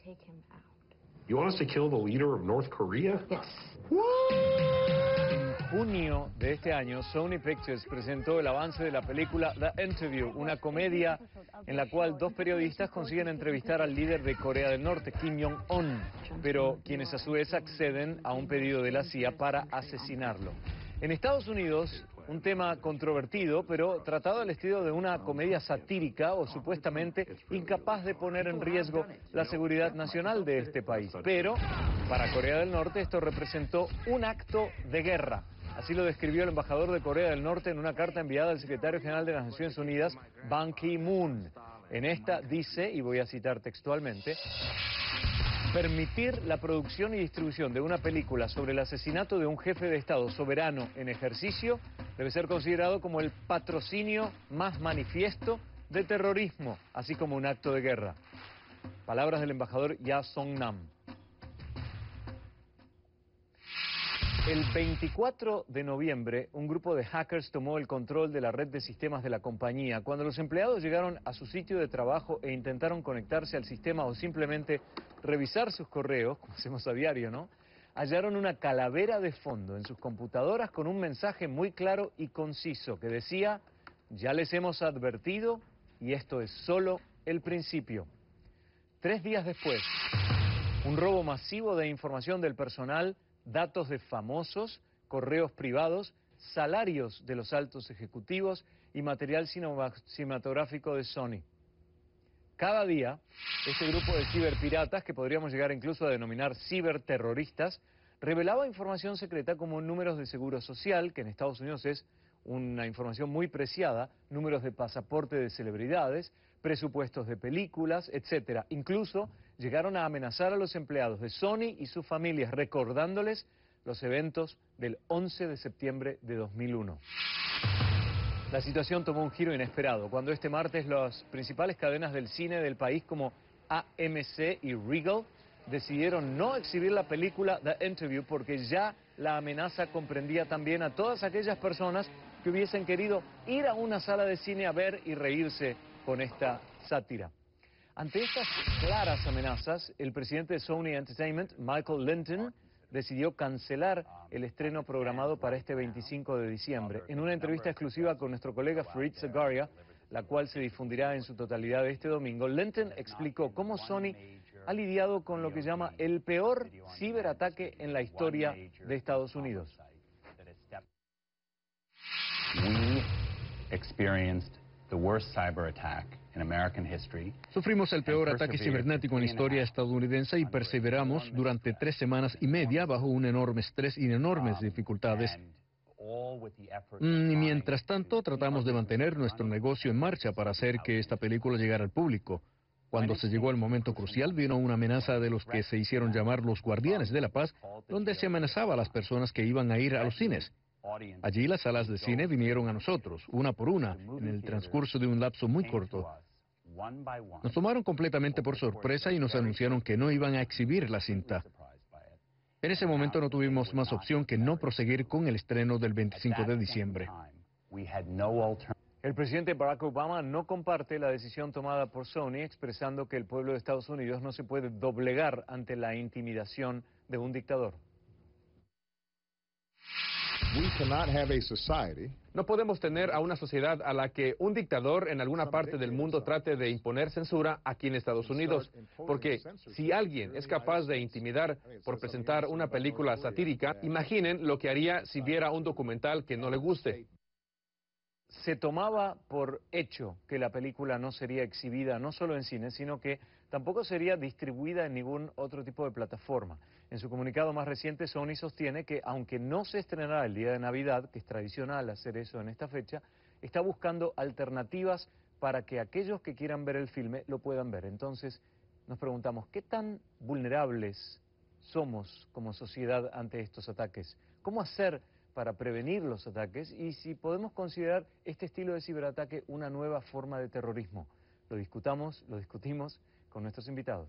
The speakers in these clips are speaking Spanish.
You want us to kill the leader of North Korea? Yes. En junio de este año, Sony Pictures presentó el avance de la película The Interview, una comedia en la cual dos periodistas consiguen entrevistar al líder de Corea del Norte, Kim Jong-un, pero quienes a su vez acceden a un pedido de la CIA para asesinarlo. En Estados Unidos, un tema controvertido, pero tratado al estilo de una comedia satírica o supuestamente incapaz de poner en riesgo la seguridad nacional de este país. Pero para Corea del Norte esto representó un acto de guerra. Así lo describió el embajador de Corea del Norte en una carta enviada al secretario general de las Naciones Unidas, Ban Ki-moon. En esta dice, y voy a citar textualmente: permitir la producción y distribución de una película sobre el asesinato de un jefe de Estado soberano en ejercicio debe ser considerado como el patrocinio más manifiesto de terrorismo, así como un acto de guerra. Palabras del embajador Ya Song-nam. El 24 de noviembre, un grupo de hackers tomó el control de la red de sistemas de la compañía. Cuando los empleados llegaron a su sitio de trabajo e intentaron conectarse al sistema o simplemente revisar sus correos, como hacemos a diario, ¿no?, hallaron una calavera de fondo en sus computadoras con un mensaje muy claro y conciso que decía: ya les hemos advertido y esto es solo el principio. 3 días después, un robo masivo de información del personal, datos de famosos, correos privados, salarios de los altos ejecutivos y material cinematográfico de Sony. Cada día, este grupo de ciberpiratas, que podríamos llegar incluso a denominar ciberterroristas, revelaba información secreta como números de seguro social, que en Estados Unidos es una información muy preciada, números de pasaporte de celebridades, presupuestos de películas, etcétera. Incluso llegaron a amenazar a los empleados de Sony y sus familias, recordándoles los eventos del 11 de septiembre de 2001. La situación tomó un giro inesperado cuando este martes las principales cadenas del cine del país como AMC y Regal decidieron no exhibir la película The Interview porque ya la amenaza comprendía también a todas aquellas personas que hubiesen querido ir a una sala de cine a ver y reírse con esta sátira. Ante estas claras amenazas, el presidente de Sony Entertainment, Michael Lynton, decidió cancelar el estreno programado para este 25 de diciembre. En una entrevista exclusiva con nuestro colega Fareed Zakaria, la cual se difundirá en su totalidad este domingo, Lynton explicó cómo Sony ha lidiado con lo que llama el peor ciberataque en la historia de Estados Unidos. We experienced the worst cyber attack in American history. Sufrimos el peor ataque cibernético en la historia estadounidense y perseveramos durante 3 semanas y media bajo un enorme estrés y enormes dificultades. Y mientras tanto, tratamos de mantener nuestro negocio en marcha para hacer que esta película llegara al público. Cuando se llegó el momento crucial, vino una amenaza de los que se hicieron llamar los Guardianes de la Paz, donde se amenazaba a las personas que iban a ir a los cines. Allí las salas de cine vinieron a nosotros, una por una, en el transcurso de un lapso muy corto. Nos tomaron completamente por sorpresa y nos anunciaron que no iban a exhibir la cinta. En ese momento no tuvimos más opción que no proseguir con el estreno del 25 de diciembre. El presidente Barack Obama no comparte la decisión tomada por Sony, expresando que el pueblo de Estados Unidos no se puede doblegar ante la intimidación de un dictador. No podemos tener a una sociedad a la que un dictador en alguna parte del mundo trate de imponer censura aquí en Estados Unidos, porque si alguien es capaz de intimidar por presentar una película satírica, imaginen lo que haría si viera un documental que no le guste. Se tomaba por hecho que la película no sería exhibida no solo en cine, sino que tampoco sería distribuida en ningún otro tipo de plataforma. En su comunicado más reciente, Sony sostiene que aunque no se estrenará el día de Navidad, que es tradicional hacer eso en esta fecha, está buscando alternativas para que aquellos que quieran ver el filme lo puedan ver. Entonces, nos preguntamos, ¿qué tan vulnerables somos como sociedad ante estos ataques? ¿Cómo hacer para prevenir los ataques? Y si podemos considerar este estilo de ciberataque una nueva forma de terrorismo. Lo discutimos con nuestros invitados.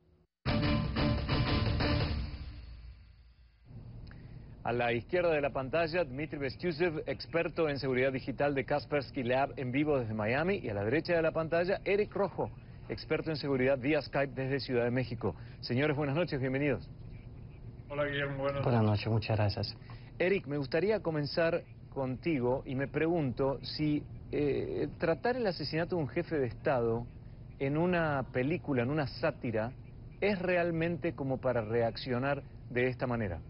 A la izquierda de la pantalla, Dmitry Bestusev, experto en seguridad digital de Kaspersky Lab en vivo desde Miami. Y a la derecha de la pantalla, Eric Rojo, experto en seguridad vía Skype desde Ciudad de México. Señores, buenas noches, bienvenidos. Hola Guillermo, buenas noches, muchas gracias. Eric, me gustaría comenzar contigo y me pregunto si tratar el asesinato de un jefe de Estado en una película, en una sátira, es realmente como para reaccionar de esta manera.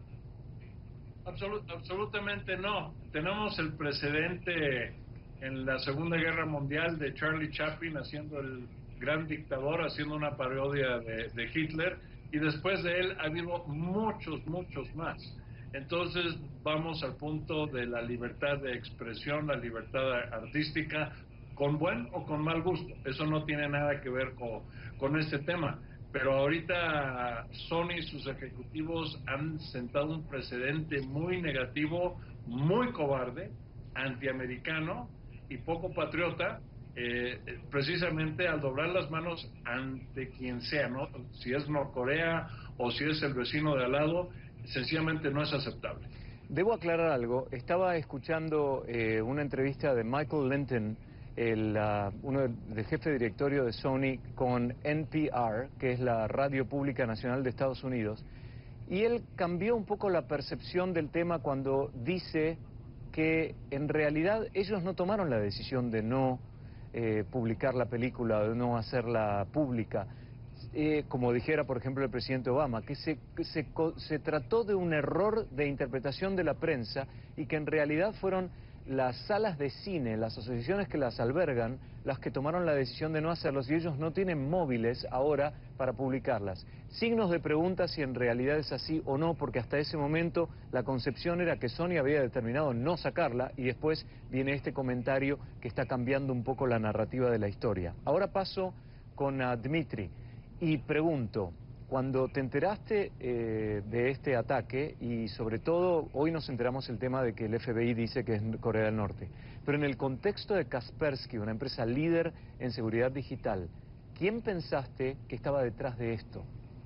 Absolutamente no. Tenemos el precedente en la Segunda Guerra Mundial de Charlie Chaplin haciendo el gran dictador, haciendo una parodia de Hitler, y después de él ha habido muchos más. Entonces vamos al punto de la libertad de expresión, la libertad artística, con buen o con mal gusto. Eso no tiene nada que ver con este tema. Pero ahorita Sony y sus ejecutivos han sentado un precedente muy negativo, muy cobarde, antiamericano y poco patriota, precisamente al doblar las manos ante quien sea, ¿no? Si es Norcorea o si es el vecino de al lado, sencillamente no es aceptable. Debo aclarar algo. Estaba escuchando una entrevista de Michael Linton, uno del jefe de directorio de Sony, con NPR, que es la radio pública nacional de Estados Unidos, y él cambió un poco la percepción del tema cuando dice que en realidad ellos no tomaron la decisión de no publicar la película, de no hacerla pública, como dijera por ejemplo el presidente Obama, que se trató de un error de interpretación de la prensa y que en realidad fueron las salas de cine, las asociaciones que las albergan, las que tomaron la decisión de no hacerlos, y ellos no tienen móviles ahora para publicarlas. Signos de pregunta si en realidad es así o no, porque hasta ese momento la concepción era que Sony había determinado no sacarla, y después viene este comentario que está cambiando un poco la narrativa de la historia. Ahora paso con Dmitry y pregunto, cuando te enteraste de este ataque, y sobre todo hoy nos enteramos el tema de que el FBI dice que es Corea del Norte, pero en el contexto de Kaspersky, una empresa líder en seguridad digital, ¿quién pensaste que estaba detrás de esto?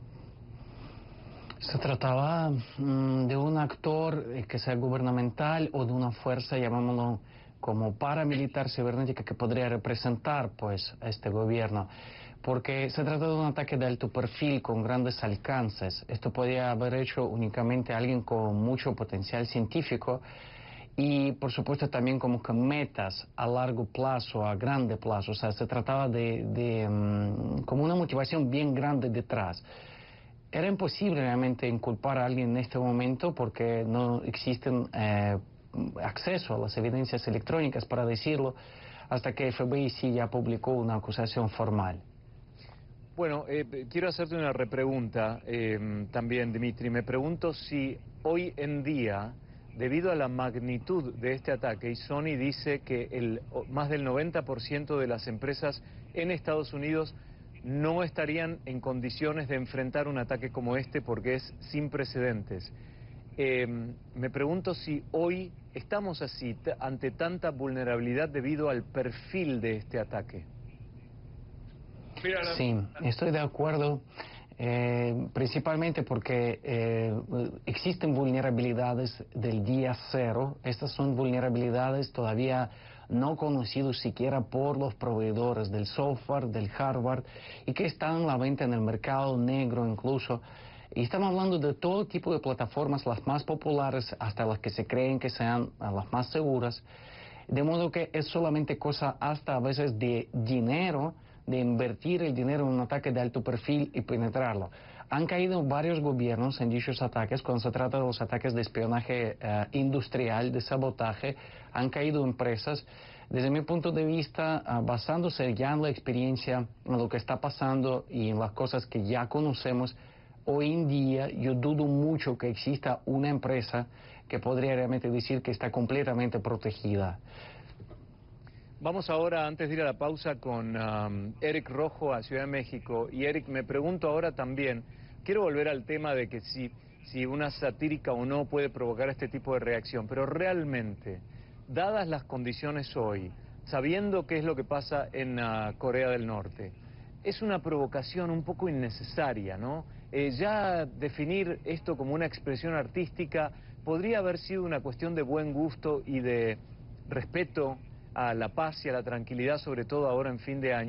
Se trataba de un actor que sea gubernamental o de una fuerza, llamámoslo como paramilitar cibernética, que podría representar pues a este gobierno. Porque se trata de un ataque de alto perfil con grandes alcances. Esto podía haber hecho únicamente alguien con mucho potencial científico y, por supuesto, también como que metas a largo plazo, a grande plazo. O sea, se trataba como una motivación bien grande detrás. Era imposible realmente inculpar a alguien en este momento porque no existen acceso a las evidencias electrónicas para decirlo, hasta que FBI sí ya publicó una acusación formal. Bueno, quiero hacerte una repregunta también, Dmitry. Me pregunto si hoy en día, debido a la magnitud de este ataque, y Sony dice que más del 90% de las empresas en Estados Unidos no estarían en condiciones de enfrentar un ataque como este porque es sin precedentes. Me pregunto si hoy estamos así, ante tanta vulnerabilidad debido al perfil de este ataque. Sí, estoy de acuerdo, principalmente porque existen vulnerabilidades del día cero. Estas son vulnerabilidades todavía no conocidas siquiera por los proveedores del software, del hardware, y que están a la venta en el mercado negro incluso. Y estamos hablando de todo tipo de plataformas, las más populares hasta las que se creen que sean las más seguras. De modo que es solamente cosa hasta a veces de dinero, de invertir el dinero en un ataque de alto perfil y penetrarlo. Han caído varios gobiernos en dichos ataques. Cuando se trata de los ataques de espionaje industrial, de sabotaje, han caído empresas. Desde mi punto de vista, basándose ya en la experiencia, en lo que está pasando y en las cosas que ya conocemos, hoy en día yo dudo mucho que exista una empresa que podría realmente decir que está completamente protegida. Vamos ahora, antes de ir a la pausa, con Eric Rojo a Ciudad de México. Y Eric, me pregunto ahora también, quiero volver al tema de que si una satírica o no puede provocar este tipo de reacción, pero realmente, dadas las condiciones hoy, sabiendo qué es lo que pasa en Corea del Norte, es una provocación un poco innecesaria, ¿no? Ya definir esto como una expresión artística podría haber sido una cuestión de buen gusto y de respeto a la paz y a la tranquilidad, sobre todo ahora en fin de año,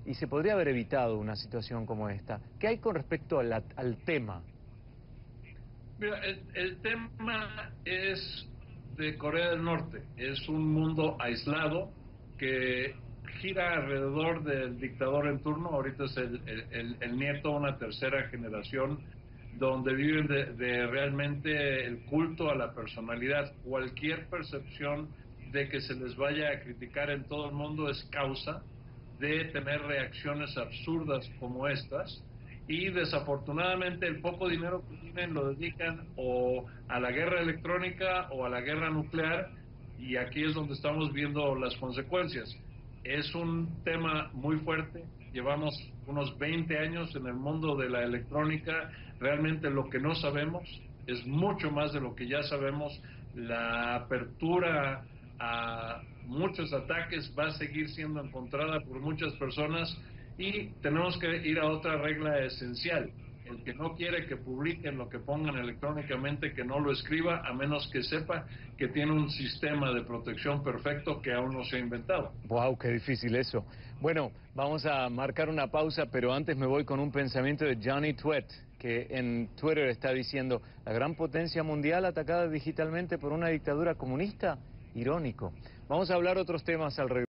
y se podría haber evitado una situación como esta. ¿Qué hay con respecto al tema? Mira, el tema es de Corea del Norte. Es un mundo aislado que gira alrededor del dictador en turno. Ahorita es el nieto, una tercera generación, donde viven de realmente el culto a la personalidad. Cualquier percepción de que se les vaya a criticar en todo el mundo es causa de tener reacciones absurdas como estas. Y desafortunadamente el poco dinero que tienen lo dedican o a la guerra electrónica o a la guerra nuclear, y aquí es donde estamos viendo las consecuencias. Es un tema muy fuerte, llevamos unos 20 años en el mundo de la electrónica, realmente lo que no sabemos es mucho más de lo que ya sabemos. La apertura a muchos ataques va a seguir siendo encontrada por muchas personas, y tenemos que ir a otra regla esencial. El que no quiere que publiquen lo que pongan electrónicamente, que no lo escriba, a menos que sepa que tiene un sistema de protección perfecto que aún no se ha inventado. Wow, qué difícil eso. Bueno, vamos a marcar una pausa, pero antes me voy con un pensamiento de Johnny Twett, que en Twitter está diciendo: la gran potencia mundial atacada digitalmente por una dictadura comunista. Irónico. Vamos a hablar otros temas al regreso.